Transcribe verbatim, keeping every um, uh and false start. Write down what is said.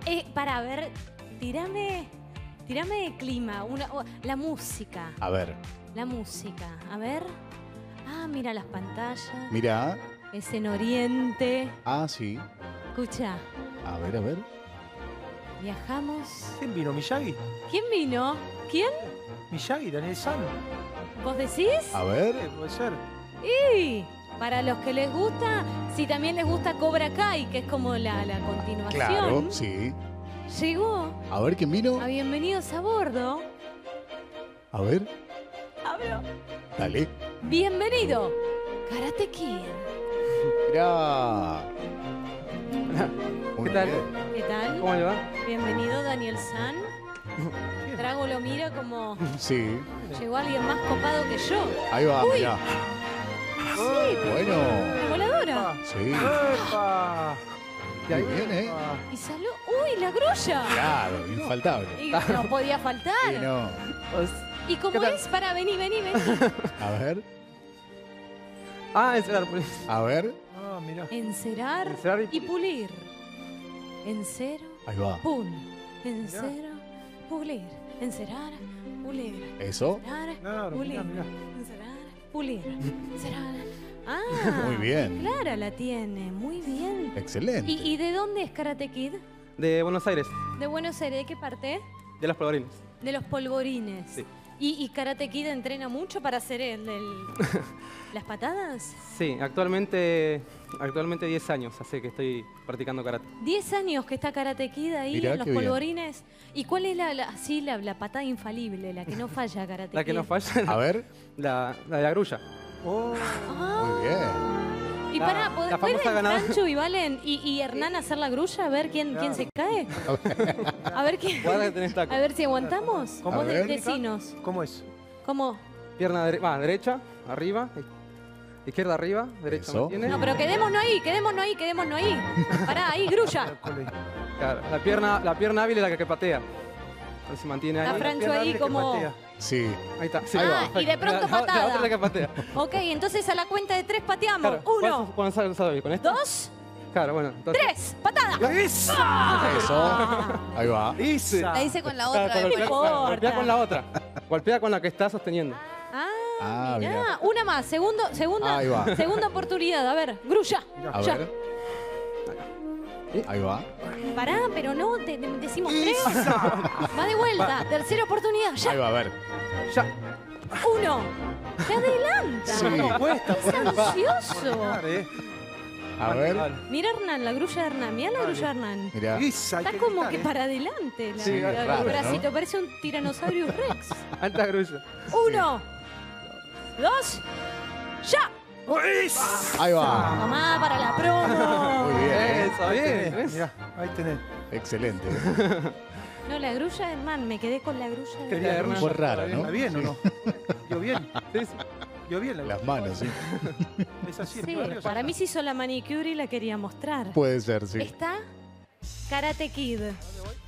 Eh, para ver, tirame, tirame de clima, una, oh, la música. A ver. La música, a ver. Ah, mira las pantallas. Mira. Es en Oriente. Ah, sí. Escucha. A ver, a ver. Viajamos. ¿Quién vino? ¿Miyagi? ¿Quién vino? ¿Quién? ¿Miyagi? ¿Daniel San? ¿Vos decís? A ver. Eh, puede ser. Y para los que les gusta, si también les gusta Cobra Kai, que es como la, la continuación. Claro, sí. Llegó A ver, ¿quién vino? a Bienvenidos a Bordo. A ver. Hablo. Dale. Bienvenido, Karate Kid. Mirá. Muy ¿Qué tal? bien. ¿Qué tal? ¿Cómo le va? Bienvenido, Daniel San. Drago lo mira como Sí. llegó alguien más copado que yo. Ahí va, Uy. mirá. Sí, Bueno. la voladora. Sí. ¡Epa! Muy bien, ¿eh? Epa. Y salió. ¡Uy, la grulla! Claro, infaltable. Y no podía faltar. Sí, no. ¿Y cómo ¿Qué tal? es? Para, vení, vení, vení. A ver. Ah, encerar, pues. A ver. Ah, mirá. Encerar, Encerar y y pulir. Encero, Ahí va. pul. Encero, pulir. Encerar, pulir. Eso. Encerar, Claro, pulir. mirá, mirá. Encerar, pulir. Encerar. Ah, Muy bien. Clara la tiene, muy bien. Excelente. ¿Y, ¿Y de dónde es Karate Kid? De Buenos Aires, De Buenos Aires, ¿de qué parte? de los polvorines. De los polvorines. Sí. ¿Y, y Karate Kid entrena mucho para hacer el, el- las patadas? Sí, actualmente actualmente diez años hace que estoy practicando karate. Diez años que está Karate Kid ahí Mirá en los qué bien. polvorines. ¿Y cuál es la, la, así, la, la patada infalible, la que no falla Karate La que Kid? no falla, A ver. la, la de la grulla. Oh, Ah. Muy bien. Y La- para, la famosa ¿pueden ganada. Franchu y Valen y, y Hernán hacer la grulla? A ver quién, quién se cae. A ver quién. Guarda que tenés taco. A ver si aguantamos. ¿Cómo? Vos A de- ver. decinos. ¿cómo es? ¿Cómo? Pierna dere- va, derecha, arriba, i- izquierda arriba, derecha Eso. mantiene. No, pero quedémonos ahí, quedémonos ahí, quedémonos ahí. Pará, ahí, grulla. Claro, la pierna, la pierna hábil es la que patea. Entonces se mantiene ahí. La Franchu Pierna ahí hábil que como... patea. Sí. Ahí está. Sí, Ah, perfecto. y de pronto La- la- patada. La, otra es la que patea. Ok, entonces a la cuenta de tres pateamos. Claro, Uno, ¿cuál es- cuál sabes? ¿Con esto? dos, Claro, bueno. Entonces, tres, patada. ¡Esa! Ah. Eso. Ahí va. ¡Esa! La hice con la claro, otra. golpea, No importa. golpea con la otra. Golpea con la que está sosteniendo. Ah, Ah, mirá. mirá. Una más, segundo, segunda, Ahí va. segunda oportunidad. A ver, grulla. A Ya. ver. Ahí va. Pará, pero no, te- te- decimos tres. Va de vuelta, tercera oportunidad. Ahí Ya, va, a ver. Ya. uno. Te adelanta. Sí. No cuesta, Es ansioso. Claro, eh. A ver. Mira Hernán, la grulla de Hernán. Mira la Dale. grulla de Hernán. Mirá. Esa, hay Está que como gritar, que eh. para adelante. La, Sí, la- es el raro, bracito, ¿no? parece un Tyrannosaurus Rex. Alta grulla. Uno, dos, ya. Oh, ¡esa! Ahí va. Tomá para la promo. Muy bien. ¿eh? Eso, Ahí bien. tenés, ¿ves? mirá, ahí tenés. Excelente. No, la grulla de Hernán, me quedé con la grulla de Quería Hernán. Hernán. Fue rara, ¿Está ¿no? bien o no? ¿Yo bien? Sí, sí. ¿Yo bien? la- Las manos, sí. Es así, es Sí, nerviosa. para mí se hizo la manicure y la quería mostrar. Puede ser, sí. Está Karate Kid.